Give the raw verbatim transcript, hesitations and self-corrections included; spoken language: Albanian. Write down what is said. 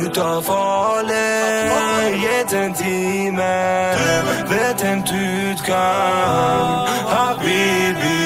ut av farlighet en time. Vet en du kan, habibi.